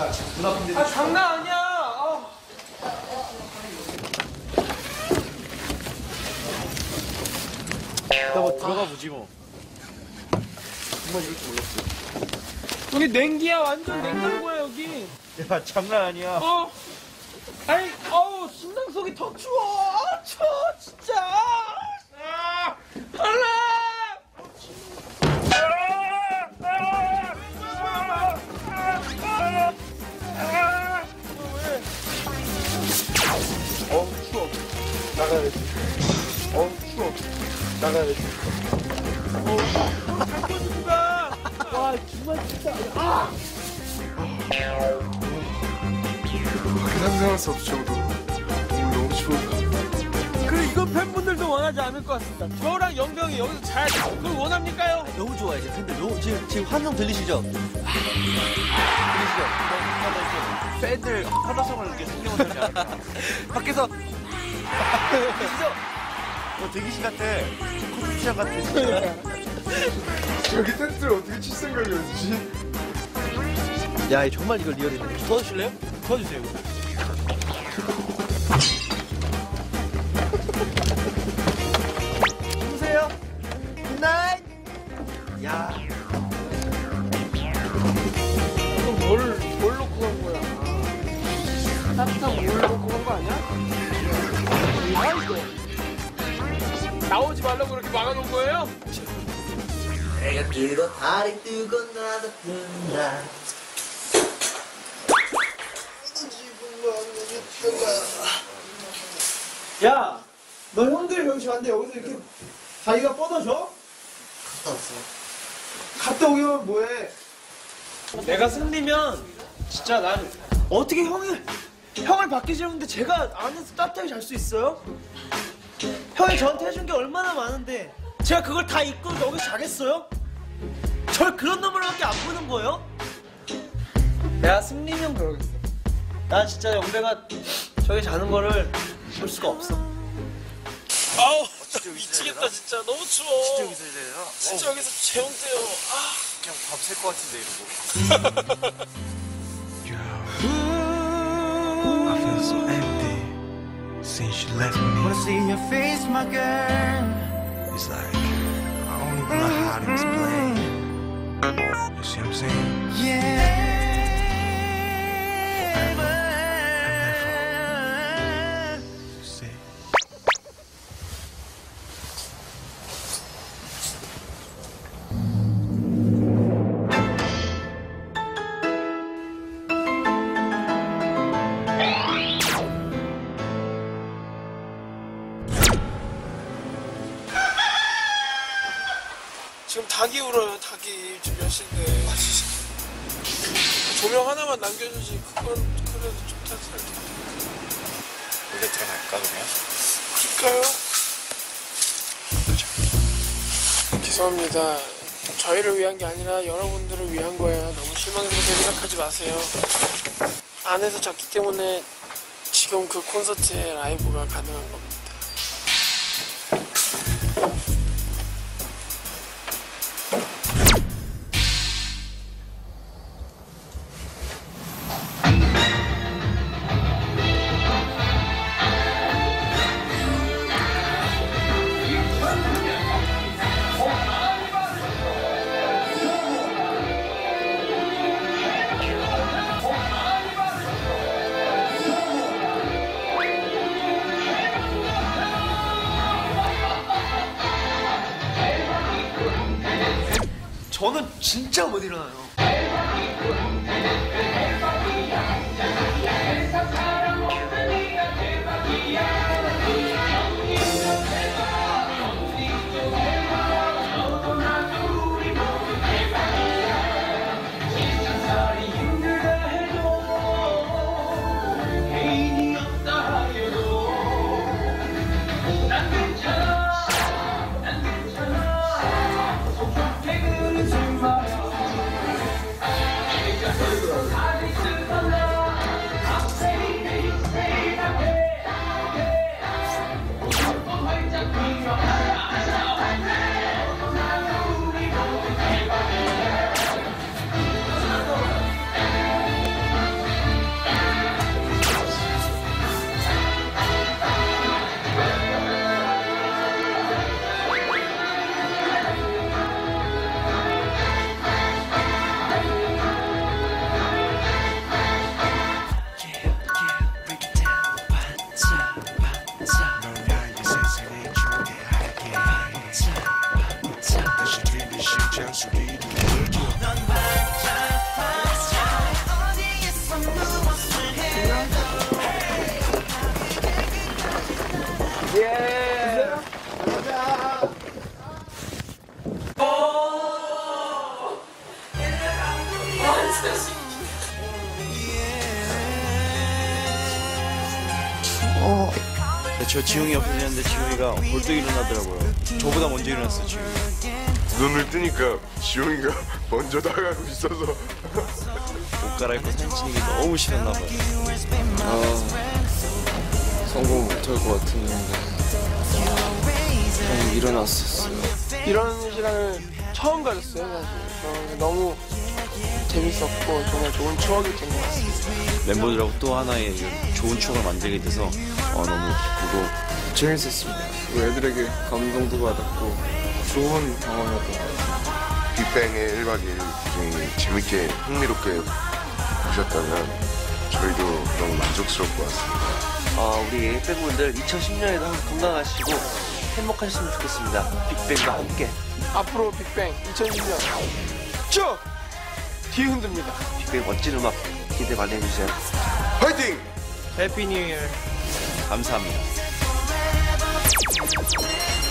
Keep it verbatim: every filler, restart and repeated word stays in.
야, 문 아픈데. 아, 장난 아니야. 아. 나 뭐 들어가 보지 뭐. 정말 이럴 줄 몰랐어. 여기 냉기야, 완전 냉장고야 여기. 야, 장난 아니야. 어. 아니, 어우, 심장속이 더 추워. 아, 추워, 진짜. 아, 할래. 어우, 추워. 나가야지. 어우, 추워. 나가야지. 어우, 할 가. 와, 정말 진짜. 아! 상상할 수 없을 정도로 오늘 너무 추워. 그래, 이건 팬분들도 원하지 않을 것 같습니다. 저랑 영병이 여기서 잘, 그걸 원합니까요? 너무 좋아요, 이제 팬들. 너무, 지금, 지금 환성 들리시죠? 들리시죠? 팬들 하나성을 이렇게 신경을 쓰지 않을까. 밖에서. 들리시죠? 너 대기실 같아. 컴퓨터장 같아, 진짜. 여기 텐트를 어떻게 칠 생각이었지? 야, 정말 이거 리얼이네. 도와주실래요? 도와주세요. 주무세요. 굿나잇. 야. 이거 뭘, 뭘 놓고 간 거야? 따뜻한 물 놓고 간 거 아니야? 뭐야, 이거? 나오지 말라고 그렇게 막아놓은 거예요? 내가 뜨고 다리 뜨고 나도 뜬다. 야, 너 형들 명시 왔는데 여기서 이렇게 다리가 뻗어져? 갔다 왔어. 갔다 오기만 뭐해? 내가 승리면 진짜 난 어떻게 형을 형을 받기 싫은데 제가 안에서 따뜻하게 잘 수 있어요? 형이 저한테 해준 게 얼마나 많은데 제가 그걸 다 잊고 여기서 자겠어요? 절 그런 놈으로밖에 안 보는 거예요? 내가 승리면 그러겠어. 난 진짜 영배가 저기 자는 거를 볼 수가 없어. 아우, 미치겠다 진짜. 너무 추워. 진짜 여기서 해야 되나? 진짜 여기서 재운대요. 아. 그냥 밤샐 것 같은데, 이러고. I feel so empty since you left me. Wanna see your face, my girl. It's like I only wanna hide and explain. You see what I'm saying? Yeah. See. 지금 닭이 울어요. 닭이 지금 몇 시인데. 조명 하나만 남겨주지. 그건 그래도 좋다 생각해. 원래 들어갈까, 그냥? 그럴까요? 죄송합니다. 저희를 위한 게 아니라 여러분들을 위한 거예요. 너무 실망스럽게 생각하지 마세요. 안에서 잤기 때문에 지금 그 콘서트의 라이브가 가능한 겁니다. 저는 진짜 못 일어나요. 저 지웅이 옆에 있는데 지웅이가 벌떡 일어나더라고요. 저보다 먼저 일어났어요, 지웅이. 눈을 뜨니까 지용이가 먼저 나가고 있어서 옷 갈아입고 사진 찍는 게 너무 싫었나봐요. 성공 못할 것 같았는데 그냥 일어났었어요. 이런 시간을 처음 가졌어요, 사실. 어, 너무 재밌었고 정말 좋은 추억이 된 것 같습니다. 멤버들하고 또 하나의 좋은 추억을 만들게 돼서 어, 너무 기쁘고 재밌었습니다. 그리고 애들에게 감동도 받았고 좋은 경험이었던 것 같아요. 빅뱅의 일 박 이 일 굉장히 재밌게 흥미롭게 보셨다면 저희도 너무 만족스럽고 왔습니다. 어, 우리 팬분들 이천십 년에도 항상 건강하시고 행복하셨으면 좋겠습니다. 빅뱅과 함께. 앞으로 빅뱅 이천십 년 쭉 뒤흔듭니다. 빅뱅 멋진 음악 기대 많이 해주세요. 화이팅! 해피 뉴 이어. 감사합니다.